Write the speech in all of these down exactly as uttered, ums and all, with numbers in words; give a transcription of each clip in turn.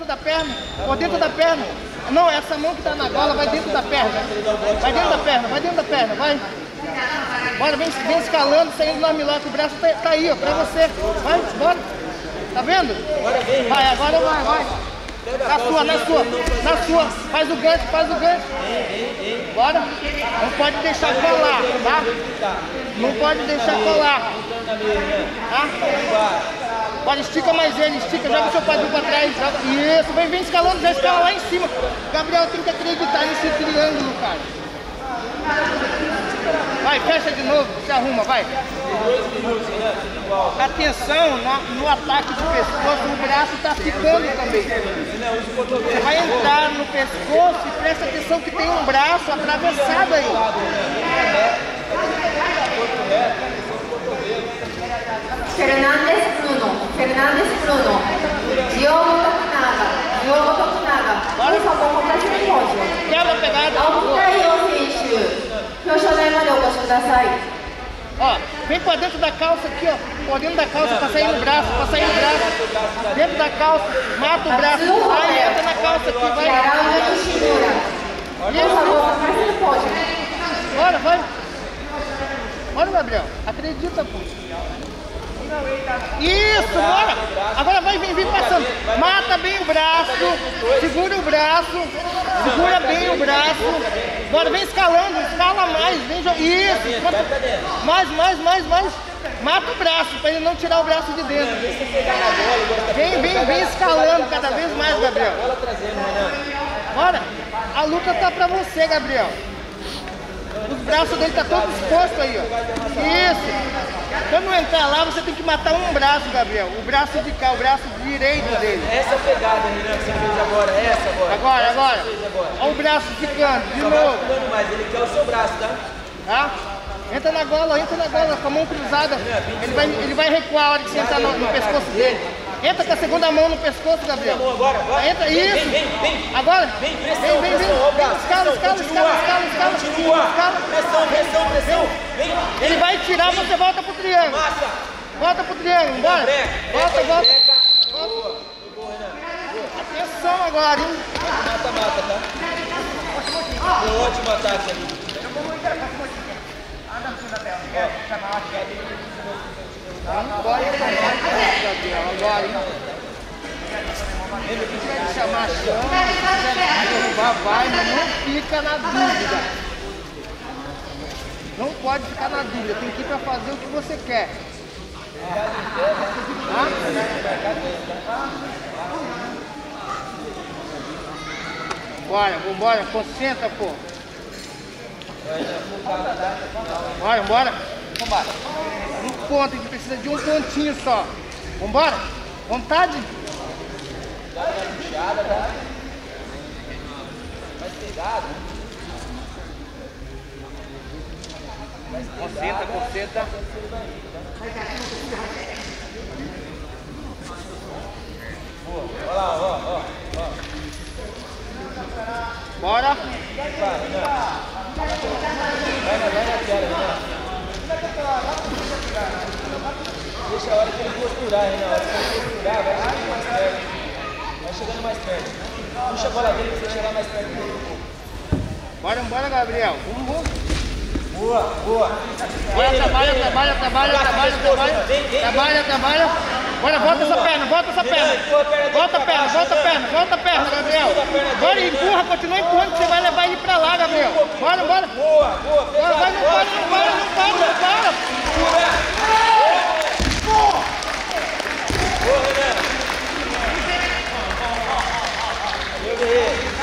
dentro da perna, por dentro da perna. Não, essa mão que tá na gola vai dentro da perna. Vai dentro da perna, vai dentro da perna, vai. Bora, vem, vem escalando, saindo no armlock, o braço tá, tá aí, ó, pra você. Vai, bora. Tá vendo? Vai, agora vai, vai. Na sua, na sua, na sua. Faz o gancho, faz o gancho. Bora. Não pode deixar colar, tá? Não pode deixar colar. Tá? Bora, estica mais ele, estica, joga o seu quadril pra trás. Joga. Isso, vem, vem escalando, já escala lá em cima. Gabriel tem que acreditar nesse triângulo, cara. Vai, fecha de novo, se arruma, vai. Atenção no, no ataque de pescoço, o braço tá ficando também. Você vai entrar no pescoço e presta atenção que tem um braço atravessado aí. Fernandes Bruno, Fernandes Bruno, Diogo Tokunaga, Diogo Tokunaga, por favor, complete o pódio. Quebra a pegada. Ó, vem pra dentro da calça aqui, ó. Por dentro da calça, pra sair no braço, pra sair no braço. Dentro da calça, mata o braço. Vai, entra na calça aqui, vai. Isso. Bora, vai. Bora, Gabriel. Acredita, pô. Isso, bora! Agora vai, vem, vem passando. Mata bem o braço, segura o braço, segura bem o braço. Bora, vem escalando, escala mais, vem isso. Mais, mais, mais, mais. Mata o braço, para ele não tirar o braço de dentro. Vem, vem, vem escalando cada vez mais, Gabriel. Bora! A luta tá pra você, Gabriel. Os braços dele tá todo exposto aí, ó. Isso. Quando entrar lá, você tem que matar um braço, Gabriel. O braço de cá, o braço direito dele. Essa pegada, Renan, que você fez agora, essa agora. Agora, agora. Olha o braço ficando, de novo. Mais, ele quer o seu braço, tá? Tá? Entra na gola, entra na gola, com a mão cruzada. Ele vai, ele vai recuar a hora que você entrar no, no pescoço dele. Entra com a segunda mão no pescoço, Gabriel. Agora, agora. Entra, isso. Vem, vem, vem. Agora. Vem, Vem, pressão, vem, vem. pressão. Escala, escala, escala, escala, escala. Continua. Pressão, pressão, pressão. Vem. Ele vai tirar, você volta pro triângulo. Massa. Volta pro triângulo, bora. Volta, volta. Boa. Boa, Renan. Atenção agora, hein? Mata, mata, tá? Um ótimo ataque ali. Agora ele vai Gabriel, agora, hein? Ele quiser chamar a chama, se quiser derrubar, vai, mas não fica na dúvida. Não pode ficar na dúvida, tem que ir pra fazer o que você quer. Tá? Bora, vambora, concentra, pô. Bora, bora. Vambora. Um ponto, a gente precisa de um pontinho só. Vambora? Vontade? Dá uma puxada, tá? Mais pegado. Concentra, concentra. Boa. Olha lá, ó, ó, ó. Bora. Vai, Renan. Vai, vai na queda, Renan. Deixa a hora que ele posturar, Renan. A hora que ele posturar, vai chegando mais perto. Vai chegando mais perto. Puxa a bola dele pra você chegar mais perto dele um pouco. Bora, bora, Gabriel. Vamos, vamos. Boa, boa. Bora, trabalha, trabalha, trabalha, trabalha, trabalha. Trabalha, trabalha. Bora, volta essa perna, volta essa perna. Volta a perna, volta a perna, volta a perna, Gabriel. Bora, empurra, continua empurrando, que você vai levar ele pra lá, Gabriel. Bora, bora. Boa, boa. Bora, vai, não para, não para, não para, não para. Boa, Renan. Meu guerreiro.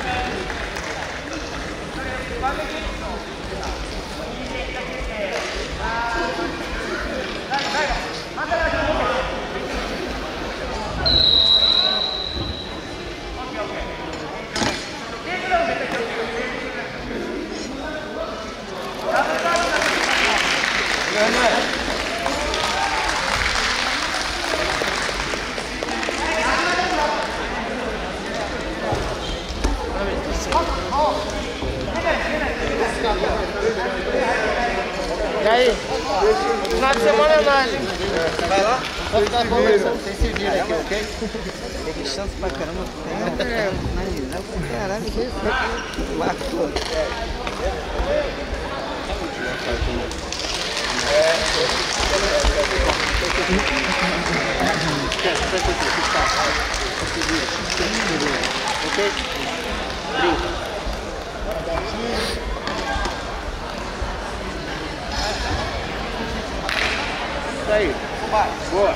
E aí? Final de semana é nós, hein? Vai lá? Vou ficar conversando sem se vir aqui, ok? Teve chance pra caramba. É, imaginava pra caralho. Marcou. Ok? Brinca. Isso aí. Boa.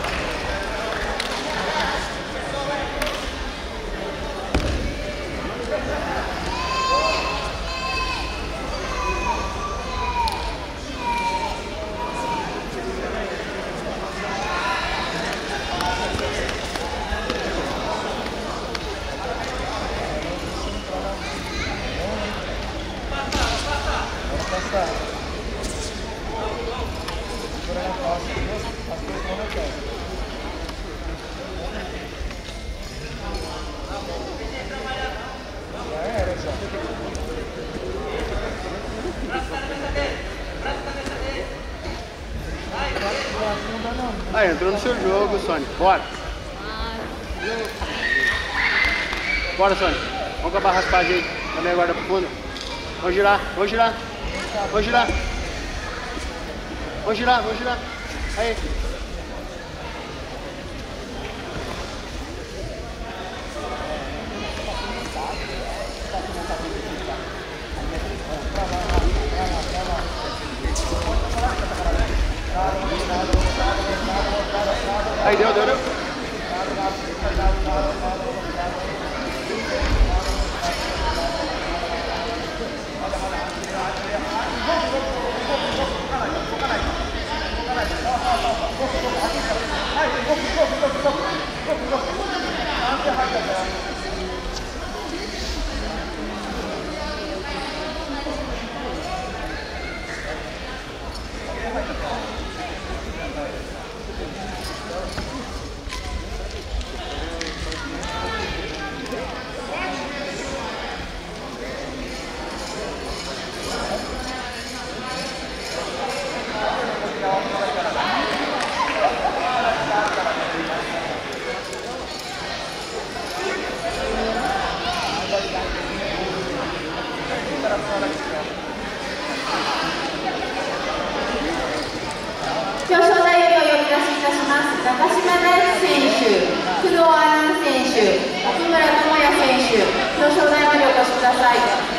Aí, entrou no seu jogo, Sônia. Bora. Bora, Sônia. Vamos acabar a raspagem aí. Também a guarda pro fundo. Vamos girar, vamos girar. Vamos girar. Vamos girar, vamos girar. Aí. Aí, deu, deu, deu. Kudo Anan 選手、奥村智也選手、表彰台までお越しください。